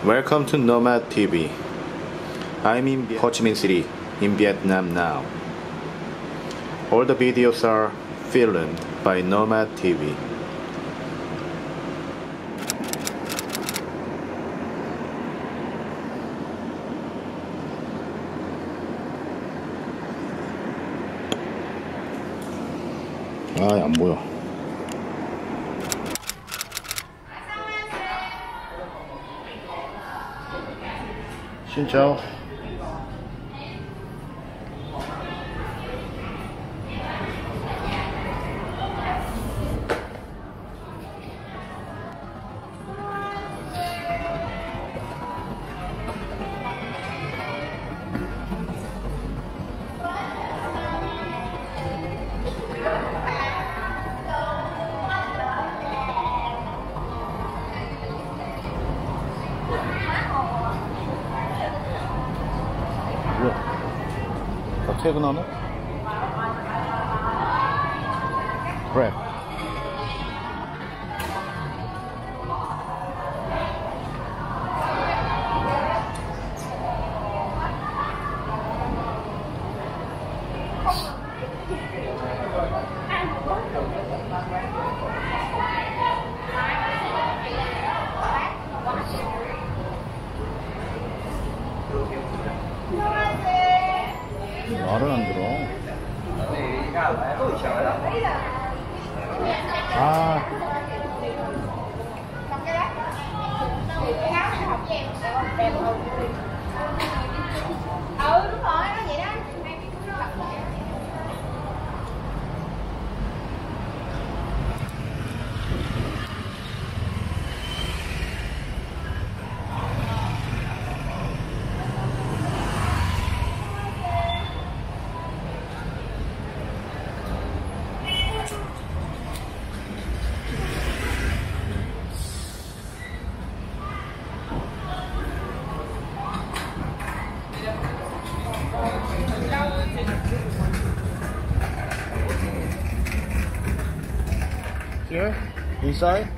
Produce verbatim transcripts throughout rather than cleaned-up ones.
Welcome to Nomad T V. I'm in Ho Chi Minh City in Vietnam now. All the videos are filmed by Nomad T V. 아, 안 보여. Xin chào. 다 퇴근하네? 그래. 말을 안 들어. 아. Ừ đúng rồi, nó vậy đó. Here, inside.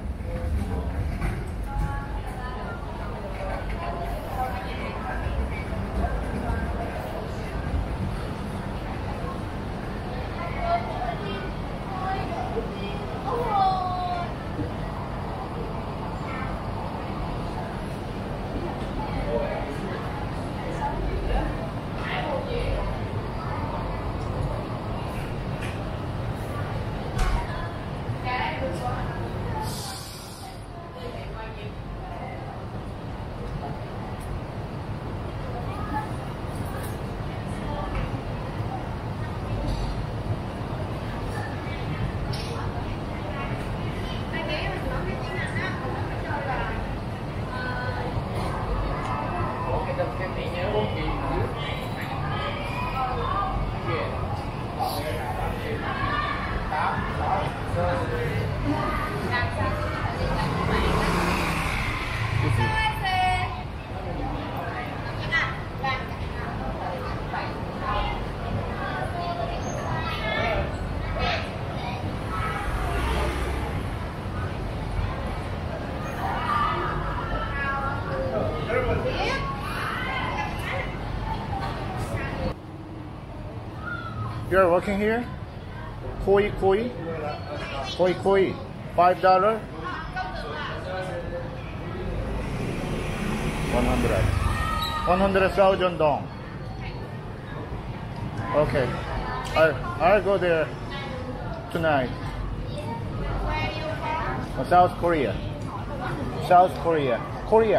You're working here? Koi koi? Koi koi. Five dollar? One hundred. One hundred thousand dong. Okay. I'll, I'll go there tonight. South Korea. South Korea. Korea.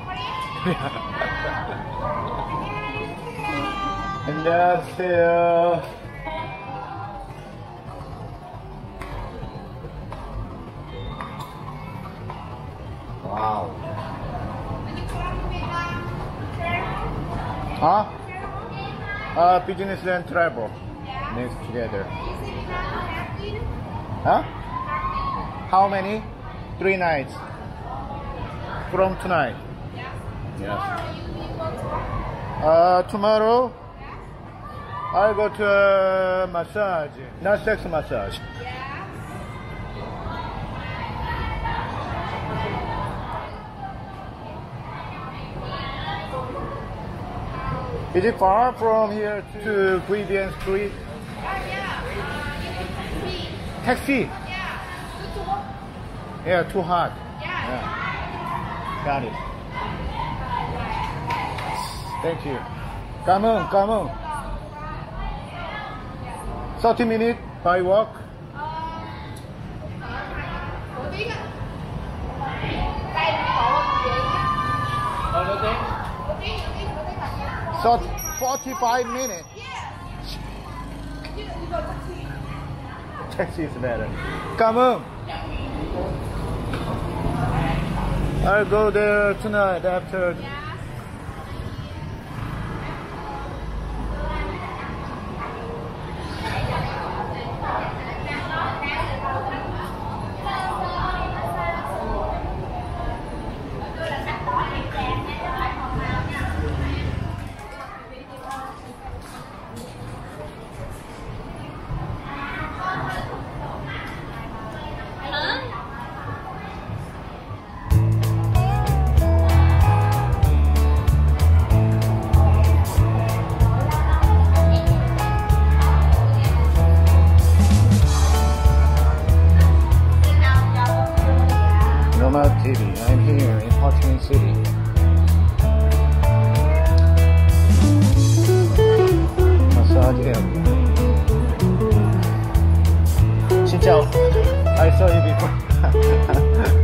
안녕하세요. Wow. Huh? Uh, business and travel. Mixed together. Huh? How many? Three nights. From tonight. Yes. Uh, tomorrow I'll go to a massage. Not sex massage. Is it far from here to Vivian Street? Taxi? Yeah, too hot. Yeah. Got it. Thank you. Come on, come on. thirty minutes by walk. So forty-five minutes. Taxi is better. Come on. I'll go there tonight after. T V. I'm here in Hochiminh City. Massage area. Xin chào. I saw you before.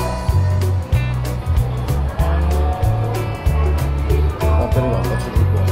배터리가 안 받쳐줄 거야.